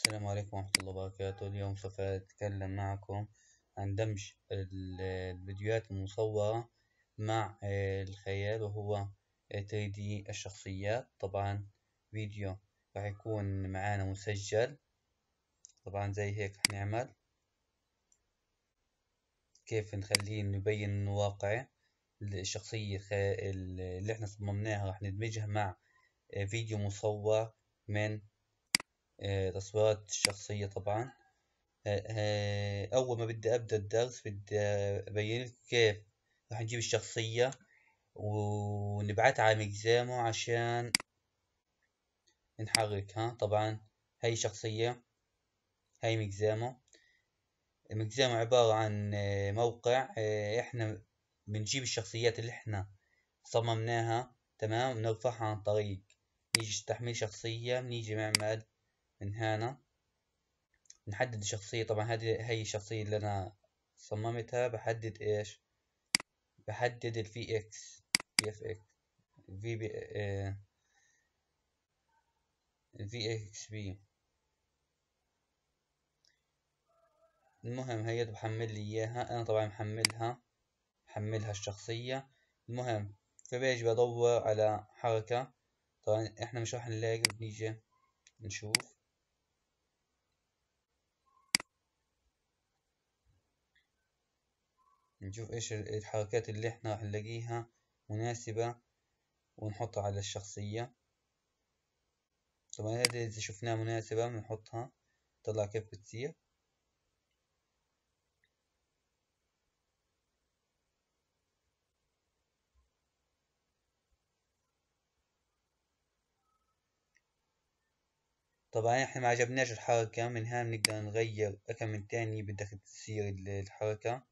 السلام عليكم ورحمة الله وبركاته. اليوم سوف أتكلم معكم عن دمج الفيديوهات المصورة مع الخيال، وهو 3D الشخصيات. طبعا فيديو راح يكون معانا مسجل. طبعا زي هيك راح نعمل كيف نخليه نبين إنه واقعي. الشخصية اللي احنا صممناها راح ندمجها مع فيديو مصور من تصويرات الشخصية. طبعا أول ما بدي أبدأ الدرس بدي أبين لكم كيف راح نجيب الشخصية ونبعتها على ميكزامو عشان نحركها. طبعا هاي شخصية، هاي ميكزامو. ميكزامو عبارة عن موقع. إحنا بنجيب الشخصيات اللي إحنا صممناها، تمام، نرفعها عن طريق نيجي تحميل شخصية، بنيجي نعمل من هنا نحدد الشخصية. طبعا هذه هي الشخصية اللي أنا صممتها. بحدد إيش؟ بحدد الفي إكس، في إف إكس، في بي الفي إكس بي. المهم هي بحمل لي إياها. أنا طبعا محملها الشخصية. المهم فبيجي بدور على حركة. طبعا إحنا مش راح نلاقي، بنيجي نشوف إيش الحركات اللي إحنا راح نلاقيها مناسبة ونحطها على الشخصية. طبعا هذه إذا شفناها مناسبة بنحطها. طلع كيف بتصير. طبعا احنا ما عجبناش الحركة، من هنا بنقدر نغير كم من تاني بدك تصير الحركة.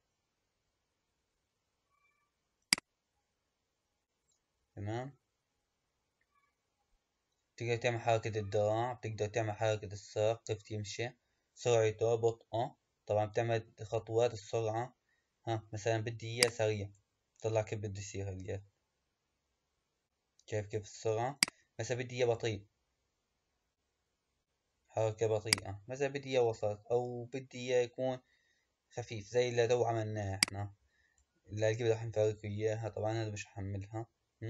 تمام. تقدر تعمل حركة الذراع، بتقدر تعمل حركة الساق كيف تمشي، سرعته، بطئه. طبعا بتعمل خطوات السرعة. ها مثلا بدي اياه سريع، طلع كيف بده يصير هالقد. شايف كيف السرعة. مثلا بدي اياه بطيء، حركة بطيئة. مثلا بدي اياه وسط، او بدي اياه يكون خفيف زي اللي تو عملناه احنا. اللي قبل راح نفرجكم اياها. طبعا هذا مش هحملها.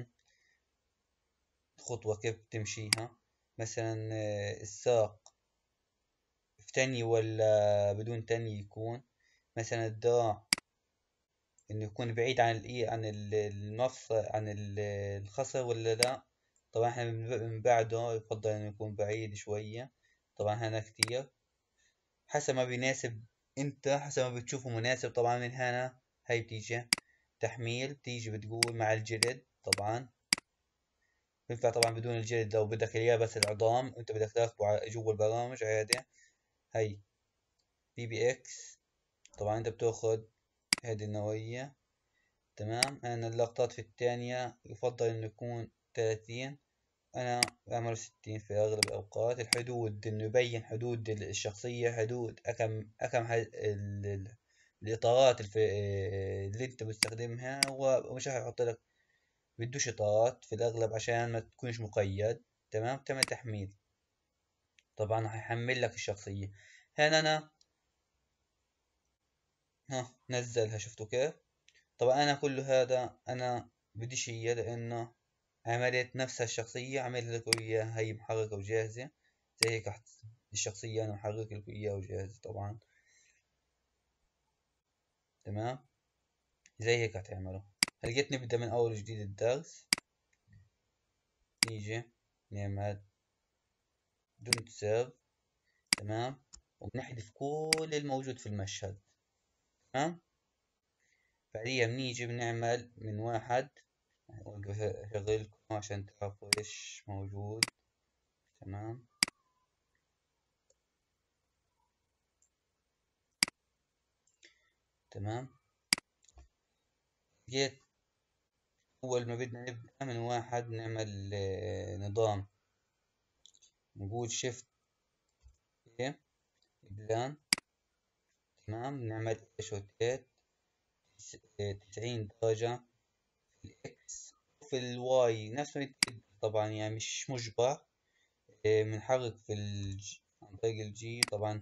خطوة كيف تمشيها. مثلا الساق في تانية ولا بدون تانية يكون. مثلا الذراع انه يكون بعيد عن المفصل عن الخصر ولا لا. طبعا احنا من بعده يفضل انه يكون بعيد شوية. طبعا هنا كتير حسب ما بيناسب. انت حسب ما بتشوفه مناسب. طبعا من هنا هاي بتيجي تحميل، بتيجي بتقول مع الجلد. طبعا بينفع طبعا بدون الجلد لو بدك اياه بس العظام وانت بدك تركبه جوا البرامج عادي. هي بي بي اكس. طبعا انت بتاخد هذه النوعية. تمام. انا اللقطات في الثانية يفضل انه يكون 30. انا بعمل 60 في اغلب الاوقات. الحدود انه يبين حدود الشخصية، حدود اكم الاطارات اللي انت بتستخدمها. هو مش راح يحط لك، بدوش اطارات في الاغلب عشان ما تكونش مقيد. تمام. تعمل تحميل. طبعا راح يحمل لك الشخصية. هنا انا نزلها. شفتوا كيف. طبعا انا كل هذا انا بديش اياه لانه عملت نفس الشخصية، عملت لكم اياها هي محركة وجاهزة. زي هيك الشخصية انا محرك لكم اياها وجاهزة. طبعا تمام. زي هيك هتعملوا. هل جيت نبدأ من اول جديد الدرس. نيجي نعمل دونت سيرف. تمام. وبنحذف كل الموجود في المشهد. تمام. بعديها بنيجي بنعمل من واحد. هشغلكم عشان تعرفوا ايش موجود. تمام. تمام. جيت أول ما بدنا نبدأ من واحد نعمل نظام. نقول شيفت ايه بلان. تمام. نعمل ايش روتيت 90 درجة في الاكس وفي الواي نفس ما بتقدر. طبعا يعني مش مجبر. بنحرك في عن طريق الجي. طبعا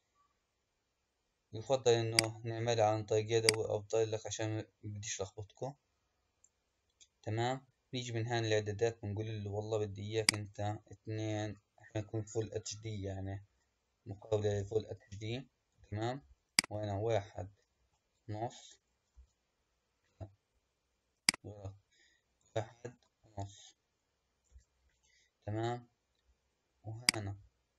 يفضل انه نعملها عن طريق يدوي افضل لك عشان مبديش لخبطكم. تمام. نيجي من هان الاعدادات بنقول له والله بدي اياك انت اثنين، احنا نكون فول اتش دي يعني مقابلة للفول اتش دي. تمام. وانا واحد ونص، غلط، واحد ونص. تمام. وهنا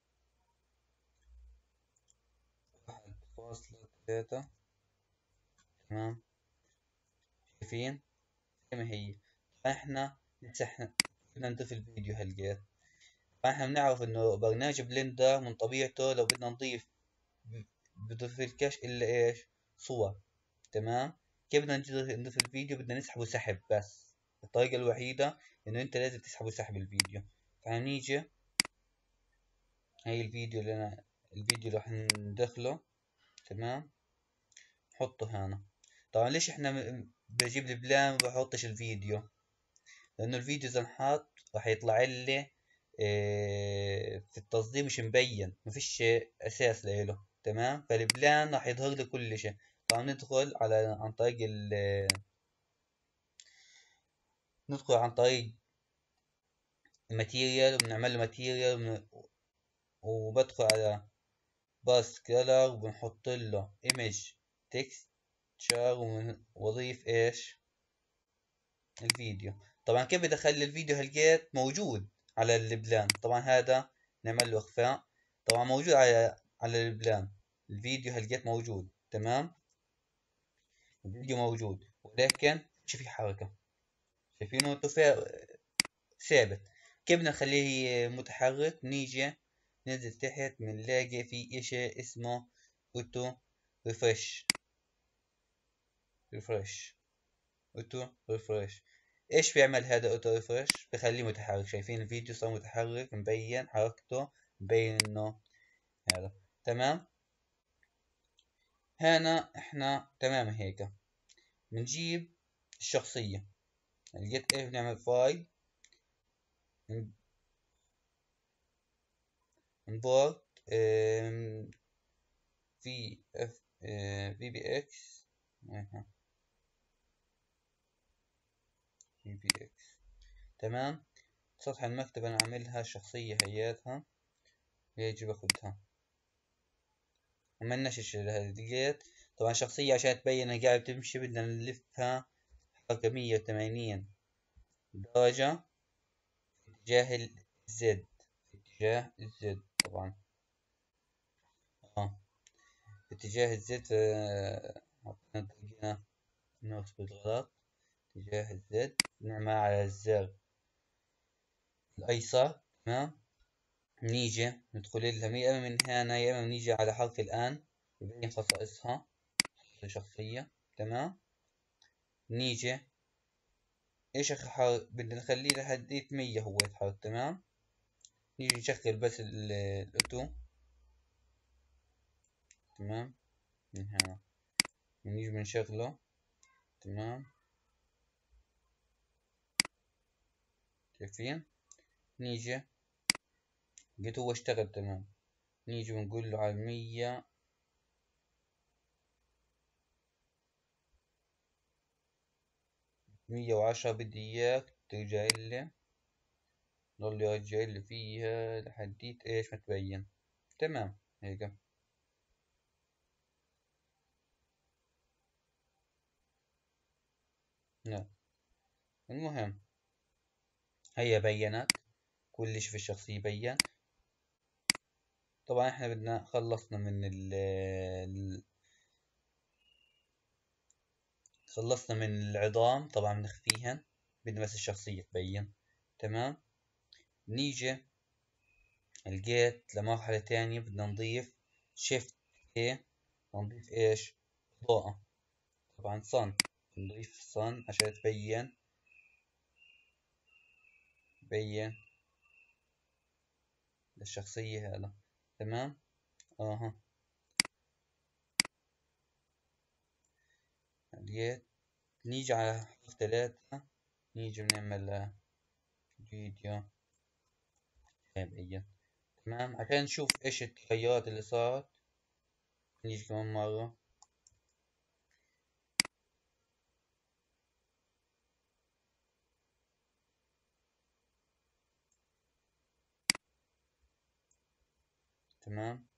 1.3. تمام. شايفين زي ما هي. فاحنا لسه احنا بدنا نضيف الفيديو هالقيت. فاحنا بنعرف انه برنامج بلندر من طبيعته لو بدنا نضيف بضيف الكاش الا ايش؟ صور. تمام. كيف بدنا نضيف الفيديو؟ بدنا نسحبه سحب بس. الطريقة الوحيدة انه انت لازم تسحبه سحب الفيديو. فهنيجي هاي الفيديو اللي انا الفيديو اللي راح ندخله. تمام. نحطه هنا. طبعا ليش احنا بجيب البلان ما بحطش الفيديو؟ لانه الفيديو اذا انحط راح يطلع لي في التصدير مش مبين، مفيش اساس له. تمام. فالبلان راح يظهر لي كل شيء. طبعا ندخل على عن طريق ندخل عن طريق الماتيريال وبنعمل له ماتيريال وبدخل على باس كلر وبنحط له ايمج تكستشر واضيف ايش؟ الفيديو. طبعا كيف بدي اخلي الفيديو هالجيت موجود على البلان؟ طبعا هذا نعمل له اخفاء. طبعا موجود على البلان. الفيديو هالجيت موجود. تمام. الفيديو موجود ولكن مش في حركة. شايفينه انتو ثابت. كيف بدنا نخليه متحرك؟ نيجي ننزل تحت بنلاقي في اشي اسمه اوتو ريفرش. ريفرش. اوتو ريفرش. ايش بيعمل هذا اوتو ريفرش؟ بخليه متحرك. شايفين الفيديو صار متحرك مبين حركته، مبين انه هذا. تمام. هنا احنا تمام هيك. بنجيب الشخصية. لقيت ايش؟ بنعمل فايل امبورت في اف في بي اكس. في بي اكس. تمام. سطح المكتب انا عاملها شخصية هياتها. يجي باخدها. عملناش الشي هذا. لقيت طبعا شخصية عشان تبين انها قاعدة تمشي بدنا نلفها حركة 180 درجة في اتجاه الزد. في اتجاه الزد طبعا. اه في اتجاه الزد. حطينا طريقة نكتب غلط. اتجاه الزد نعمل على الزر الأيسر. تمام. نيجي ندخل لها يا إما من هنا يا إما نيجي على حرف الآن يبين خصائصها الشخصية. تمام. نيجي ايش بدنا نخليه لحد 100 هو يتحرك. تمام. نيجي نشغل بس الاوتو. تمام. من هنا نيجي بنشغله. تمام. شايفين؟ نيجي لقيت هو اشتغل. تمام. نيجي بنقول له على 110 بدي اياك ترجع لي. ضل يرجع لي فيها لحديت ايش ما تبين. تمام هيك. لا. المهم هي بينت كل شي في الشخصية بين. طبعا احنا بدنا خلصنا من خلصنا من العظام. طبعا بنخفيهن. بدنا بس الشخصية تبين. تمام. نيجي لقيت لمرحلة تانية بدنا نضيف شيفت ايه. نضيف ايش؟ إضاءة. طبعا صن. نضيف صن عشان تبين للشخصية هذا. تمام. اها لقيت. نيجي على حرف 3. نيجي بنعمل فيديو يبين. تمام، عشان نشوف ايش التغيرات اللي صارت. نيجي كمان مرة. تمام.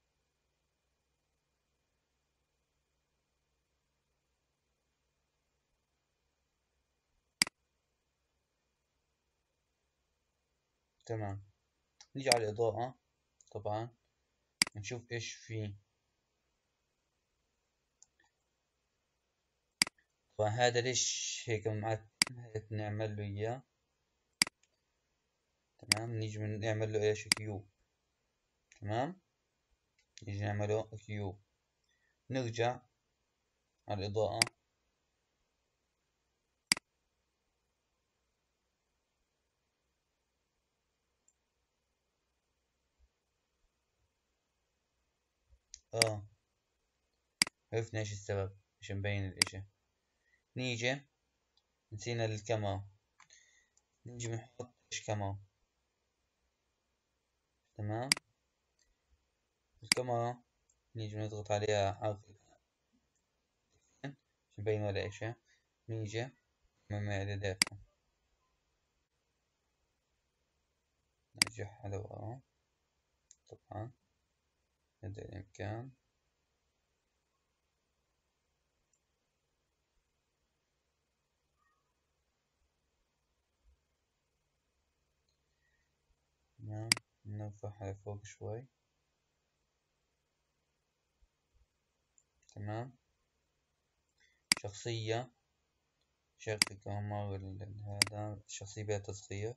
تمام، نيجي على الإضاءة طبعا، نشوف ايش فيه. طبعا هذا ليش هيك هيك نعمل له اياه. تمام، نيجي نعمل له ايش كيوب. تمام، نيجي نعمله كيوب. نرجع على الإضاءة. اه، عرفنا ايش السبب، مش مبين الاشي. نيجي، نسينا الكاميرا، نيجي بنحط ايش كاميرا. تمام، الكاميرا نيجي نضغط عليها حرف مش مبين ولا اشي. نيجي من اعداداتها، نرجع على ورا طبعا قدر الامكان. تمام، نرفعها لفوق شوي. تمام، شخصية، شغل كمان مرة هذا الشخصية بها تصغير.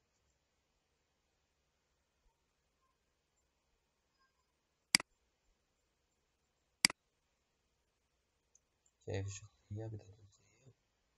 شايف الشخصية بدها تصغير.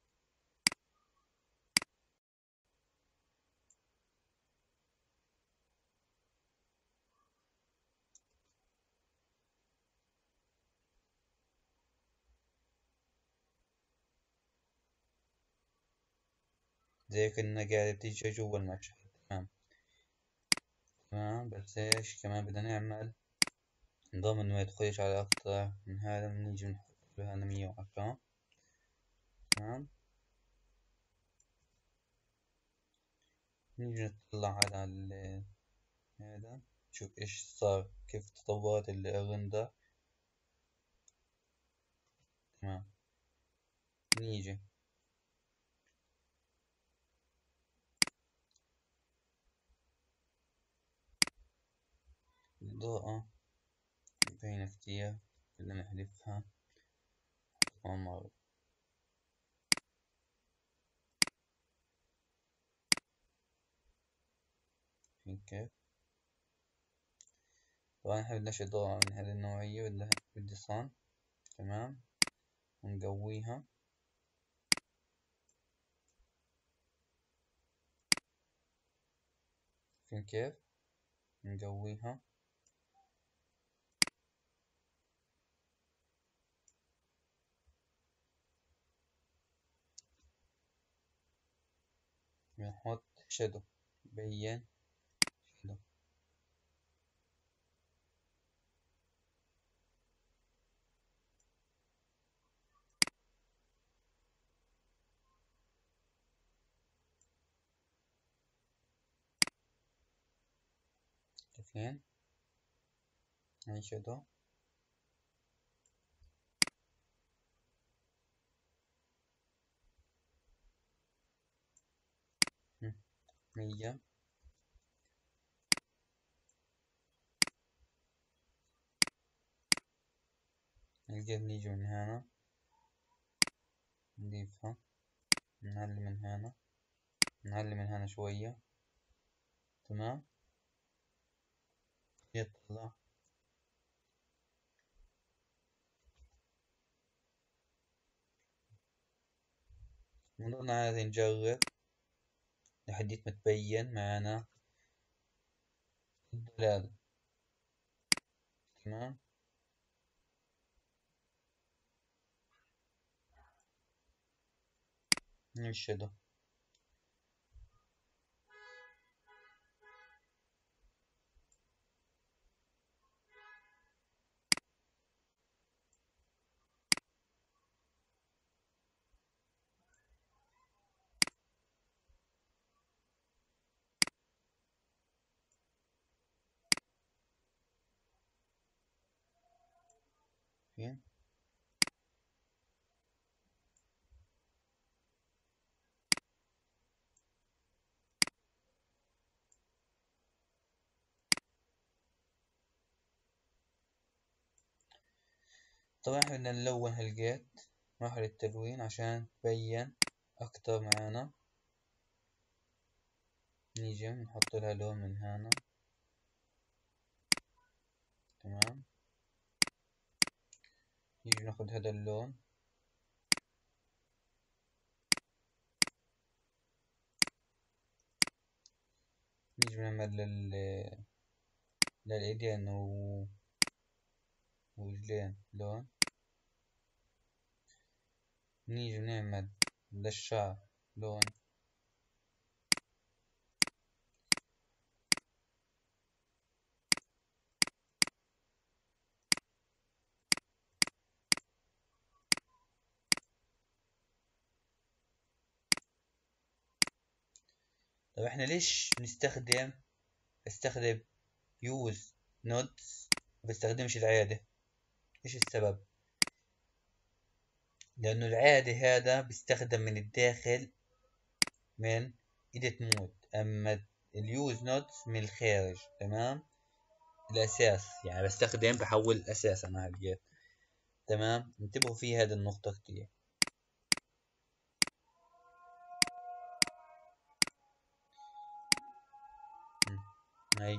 زي كنا قاعدة تيجي جوا المشهد. تمام. تمام، بس ايش كمان بدنا نعمل؟ نضمن انه ما يدخلش على اكتر من هذا، نيجي نحط له هنا 110. تمام، نيجي نطلع على هذا، نشوف ايش صار، كيف تطورت الرندر. تمام، نيجي الإضاءة مبينة كتير، بدنا نحذفها كمان مرة. فين كيف؟ طبعا احنا بدناش إضاءة من هذه النوعية، بدي صن. تمام، ونقويها. فين كيف؟ نقويها. بنحط شادو، بين شادو. فين؟ هاي شادو. مية. نقدر نيجي من هنا نضيفها، نعلي من هنا، نعلي من هنا شوية. تمام، يطلع. نضلنا عادي نجرب لحد ما تبين معنا الدلالة. تمام، نرشده. شايفين. طبعا احنا بدنا نلون هالجيت، نروح للتلوين عشان تبين اكتر معانا. نيجي نحط لها لون من هنا. تمام. نيجي ناخد هذا اللون، نيجي نعمل للإيدين ورجلين لون. نيجي نعمل للشعر لون. طب احنا ليش استخدم يوز نودز بستخدمش العادة؟ ايش السبب؟ لأنه العادة هذا بيستخدم من الداخل من إيديت مود، أما اليوز نودز من الخارج. تمام. الأساس يعني بحول الأساس أنا هالجيت. تمام. انتبهوا في هذه النقطة كتير. هاي.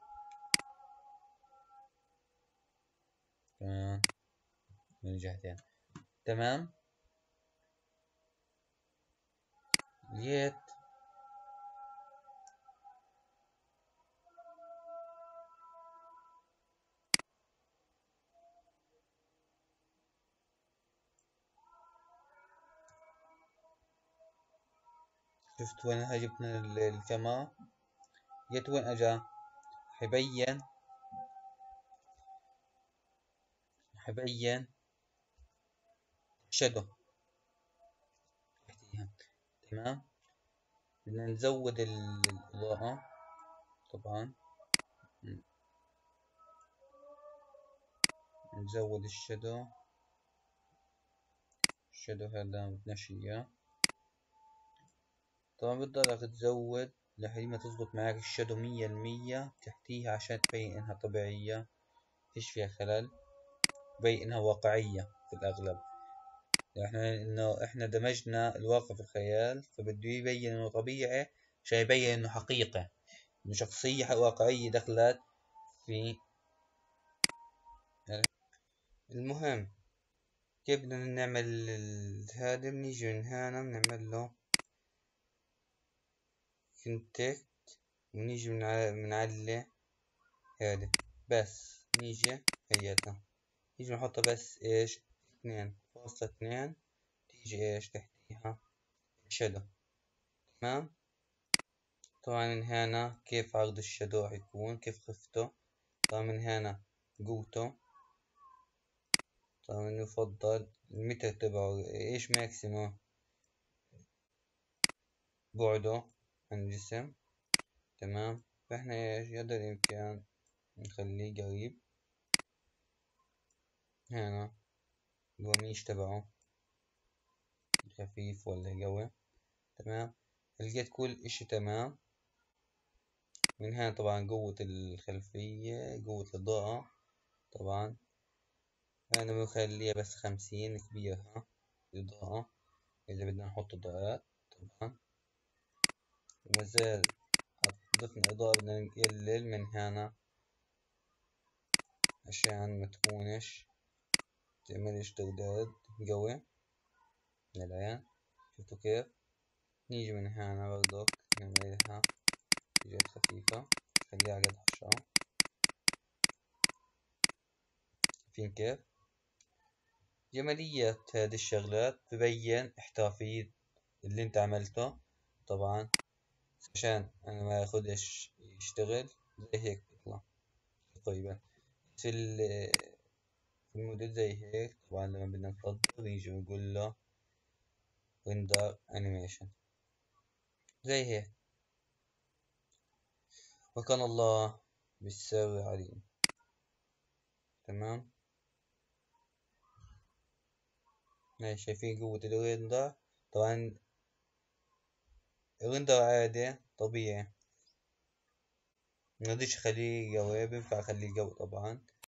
تمام. من جهتين. تمام. جيت شفت وين جبنا الكاميرا. جيت وين اجا حيبين شادو تحتيها. تمام. بدنا نزود الإضاءة طبعا. نزود الشادو هذا بدناش اياه. طبعا بتضلك تزود لحد ما تزبط معاك الشادو 100% تحتيها عشان تبين انها طبيعية، فيش فيها خلل، تبين انها واقعية في الاغلب. احنا دمجنا الواقع في الخيال، فبده يبين انه طبيعي عشان يبين انه حقيقة، انه شخصية واقعية دخلت في. المهم كيف بدنا نعمل هذا؟ بنيجي من هنا بنعمل له كونتكت، ونيجي بنعلي هذا بس. نيجي هيتها، نيجي نحطها بس ايش 2.2، تيجي ايش تحتيها شادو. تمام. طبعا من هنا كيف عرض الشادو حيكون، كيف خفته. طبعا من هنا قوته. طبعا يفضل المتر تبعه ايش ماكسيموم بعده عن الجسم. تمام. فاحنا ايش قدر الامكان نخليه قريب. هنا القميش تبعه خفيف ولا قوي. تمام. لقيت كل اشي تمام. من هنا طبعا قوة الخلفية، قوة الإضاءة. طبعا أنا بخليها بس 50 كبيرها الإضاءة إذا بدنا نحط إضاءات. طبعا ومازال ضفنا إضاءة بدنا نقلل من هنا عشان ما تكونش تعملش ترداد قوي للعين. شفتوا كيف؟ نيجي من هنا برضك نعملها حاجات خفيفة، خليها قد 10. شايفين كيف؟ جمالية هذه الشغلات تبين احترافية اللي انت عملته. طبعا عشان انا ما ياخدش يشتغل زي هيك بيطلع تقريبا في في الموديل زي هيك. طبعا لما بدنا نفضل نيجي ونقول له ريندر انيميشن زي هيك. وكان الله بالسر عليم. تمام. هاي شايفين قوة الريندر. طبعا الريندر عادي طبيعي، مرضيش اخليه قوي، بينفع اخليه قوي طبعا.